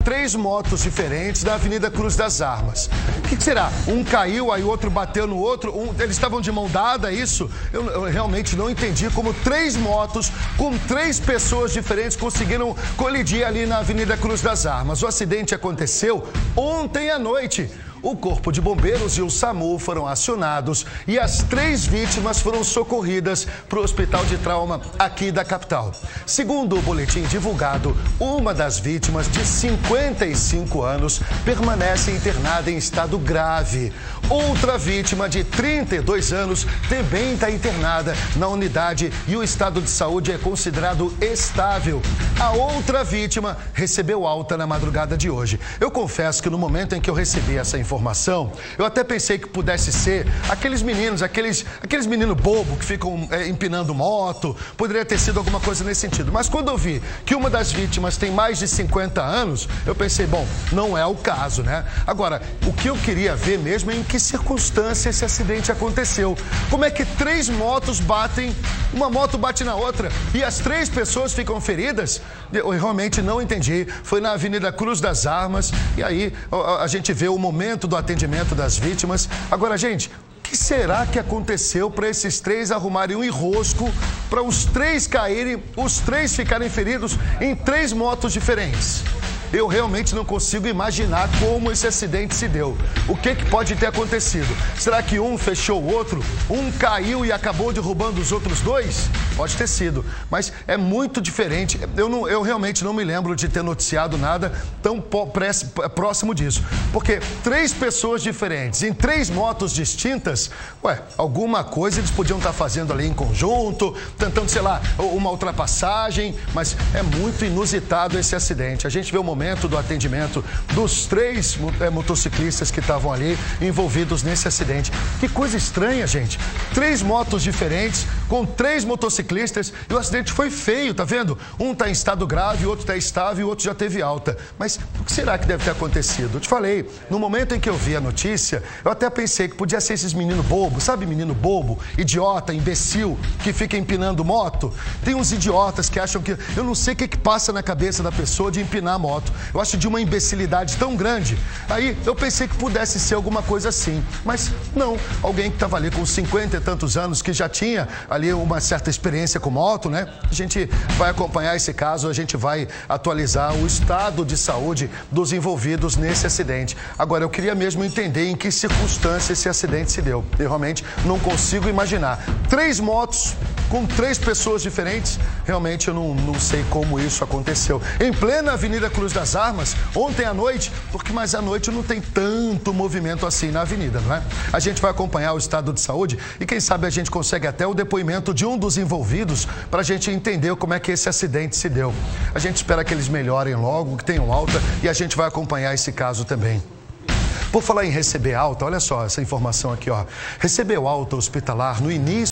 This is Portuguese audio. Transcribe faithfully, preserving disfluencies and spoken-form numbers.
três motos diferentes na Avenida Cruz das Armas. O que, que será? Um caiu, aí o outro bateu no outro, um, eles estavam de mão dada, isso? Eu, eu realmente não entendi como três motos com três pessoas diferentes conseguiram colidir ali na Avenida Cruz das Armas. O acidente aconteceu ontem à noite. O Corpo de Bombeiros e o SAMU foram acionados e as três vítimas foram socorridas para o Hospital de Trauma aqui da capital. Segundo o boletim divulgado, uma das vítimas, de cinquenta e cinco anos, permanece internada em estado grave. Outra vítima, de trinta e dois anos, também está internada na unidade e o estado de saúde é considerado estável. A outra vítima recebeu alta na madrugada de hoje. Eu confesso que no momento em que eu recebi essa informação, informação, eu até pensei que pudesse ser aqueles meninos, aqueles, aqueles meninos bobos que ficam é, empinando moto, poderia ter sido alguma coisa nesse sentido. Mas quando eu vi que uma das vítimas tem mais de cinquenta anos, eu pensei, bom, não é o caso, né? Agora, o que eu queria ver mesmo é em que circunstância esse acidente aconteceu. Como é que três motos batem, uma moto bate na outra e as três pessoas ficam feridas? Eu realmente não entendi. Foi na Avenida Cruz das Armas e aí a, a gente vê o momento do atendimento das vítimas. Agora, gente, o que será que aconteceu para esses três arrumarem um enrosco, para os três caírem, os três ficarem feridos em três motos diferentes? Eu realmente não consigo imaginar como esse acidente se deu. O que, que pode ter acontecido? Será que um fechou o outro? Um caiu e acabou derrubando os outros dois? Pode ter sido, mas é muito diferente. Eu, não, eu realmente não me lembro de ter noticiado nada tão próximo disso. Porque três pessoas diferentes em três motos distintas, ué, alguma coisa eles podiam estar fazendo ali em conjunto, tentando, sei lá, uma ultrapassagem, mas é muito inusitado esse acidente. A gente vê o momento momento do atendimento dos três é, motociclistas que estavam ali envolvidos nesse acidente. Que coisa estranha, gente. Três motos diferentes, com três motociclistas, e o acidente foi feio, tá vendo? Um tá em estado grave, o outro tá estável e o outro já teve alta. Mas o que será que deve ter acontecido? Eu te falei, no momento em que eu vi a notícia, eu até pensei que podia ser esses meninos bobos, sabe menino bobo, idiota, imbecil, que fica empinando moto? Tem uns idiotas que acham que... Eu não sei o que, que passa na cabeça da pessoa de empinar a moto. Eu acho de uma imbecilidade tão grande. Aí eu pensei que pudesse ser alguma coisa assim. Mas não, alguém que estava ali com cinquenta e tantos anos, que já tinha ali uma certa experiência com moto, né? A gente vai acompanhar esse caso, a gente vai atualizar o estado de saúde dos envolvidos nesse acidente. Agora, eu queria mesmo entender em que circunstância esse acidente se deu. Eu realmente não consigo imaginar. Três motos com três pessoas diferentes, realmente eu não, não sei como isso aconteceu. Em plena Avenida Cruz das Armas, ontem à noite, porque mais à noite não tem tanto movimento assim na avenida, não é? A gente vai acompanhar o estado de saúde e quem sabe a gente consegue até o depoimento de um dos envolvidos para a gente entender como é que esse acidente se deu. A gente espera que eles melhorem logo, que tenham alta e a gente vai acompanhar esse caso também. Por falar em receber alta, olha só essa informação aqui, ó. Recebeu alta hospitalar no início